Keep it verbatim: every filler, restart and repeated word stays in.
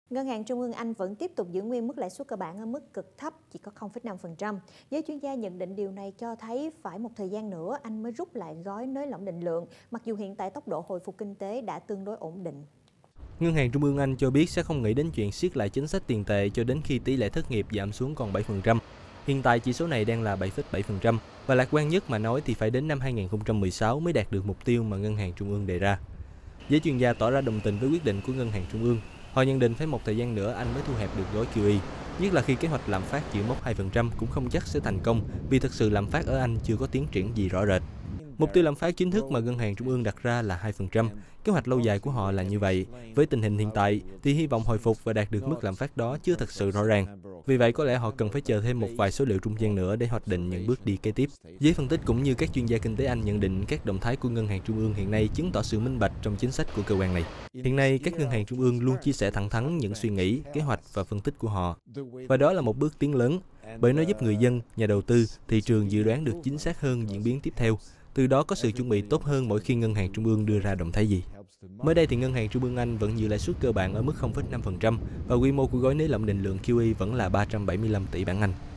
Ngân hàng Trung ương Anh vẫn tiếp tục giữ nguyên mức lãi suất cơ bản ở mức cực thấp, chỉ có không phẩy năm phần trăm. Giới chuyên gia nhận định điều này cho thấy phải một thời gian nữa Anh mới rút lại gói nới lỏng định lượng, mặc dù hiện tại tốc độ hồi phục kinh tế đã tương đối ổn định. Ngân hàng Trung ương Anh cho biết sẽ không nghĩ đến chuyện siết lại chính sách tiền tệ cho đến khi tỷ lệ thất nghiệp giảm xuống còn bảy phần trăm. Hiện tại chỉ số này đang là bảy phẩy bảy phần trăm và lạc quan nhất mà nói thì phải đến năm hai nghìn không trăm mười sáu mới đạt được mục tiêu mà Ngân hàng Trung ương đề ra. Giới chuyên gia tỏ ra đồng tình với quyết định của Ngân hàng Trung ương. Họ nhận định phải một thời gian nữa Anh mới thu hẹp được gói quy e, nhất là khi kế hoạch lạm phát giữ mốc hai phần trăm cũng không chắc sẽ thành công vì thực sự lạm phát ở Anh chưa có tiến triển gì rõ rệt. Mục tiêu lạm phát chính thức mà Ngân hàng Trung ương đặt ra là hai phần trăm. Kế hoạch lâu dài của họ là như vậy. Với tình hình hiện tại thì hy vọng hồi phục và đạt được mức lạm phát đó chưa thật sự rõ ràng. Vì vậy có lẽ họ cần phải chờ thêm một vài số liệu trung gian nữa để hoạch định những bước đi kế tiếp. Giới phân tích cũng như các chuyên gia kinh tế Anh nhận định các động thái của Ngân hàng Trung ương hiện nay chứng tỏ sự minh bạch trong chính sách của cơ quan này. Hiện nay các ngân hàng trung ương luôn chia sẻ thẳng thắn những suy nghĩ, kế hoạch và phân tích của họ. Và đó là một bước tiến lớn, bởi nó giúp người dân, nhà đầu tư, thị trường dự đoán được chính xác hơn diễn biến tiếp theo. Từ đó có sự chuẩn bị tốt hơn mỗi khi Ngân hàng Trung ương đưa ra động thái gì. Mới đây thì Ngân hàng Trung ương Anh vẫn giữ lãi suất cơ bản ở mức không phẩy năm phần trăm và quy mô của gói nới lỏng định lượng quy e vẫn là ba trăm bảy mươi lăm tỷ bảng Anh.